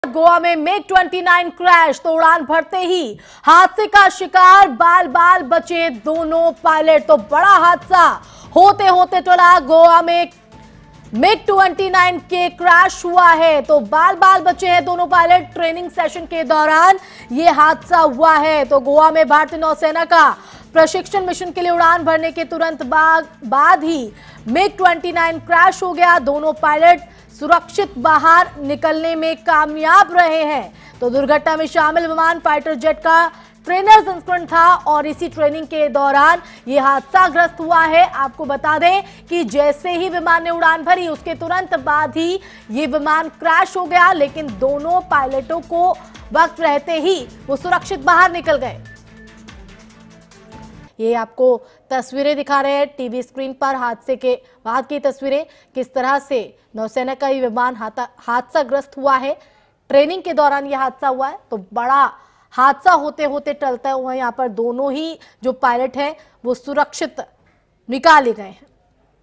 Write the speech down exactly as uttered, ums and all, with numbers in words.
गोवा में मिग उनतीस क्रैश तो उड़ान भरते ही हादसे का शिकार बाल बाल बचे दोनों पायलट। तो बड़ा हादसा होते होते टला गोवा में मिग उनतीस के क्रैश हुआ है तो बाल बाल बचे हैं दोनों पायलट। ट्रेनिंग सेशन के दौरान यह हादसा हुआ है। तो गोवा में भारतीय नौसेना का प्रशिक्षण मिशन के लिए उड़ान भरने के तुरंत बाद बाद ही मिग उनतीस क्रैश हो गया। दोनों पायलट सुरक्षित बाहर निकलने में कामयाब रहे हैं। तो दुर्घटना में शामिल विमान फाइटर जेट का ट्रेनर संस्करण था और इसी ट्रेनिंग के दौरान यह हादसाग्रस्त हुआ है। आपको बता दें कि जैसे ही विमान ने उड़ान भरी उसके तुरंत बाद ही यह विमान क्रैश हो गया, लेकिन दोनों पायलटों को वक्त रहते ही वो सुरक्षित बाहर निकल गए। ये आपको तस्वीरें दिखा रहे हैं टीवी स्क्रीन पर, हादसे के बाद की तस्वीरें, किस तरह से नौसेना का ये विमान हादसाग्रस्त हुआ है। ट्रेनिंग के दौरान यह हादसा हुआ है। तो बड़ा हादसा होते होते टलता हुआ यहाँ पर दोनों ही जो पायलट हैं वो सुरक्षित निकाले गए हैं।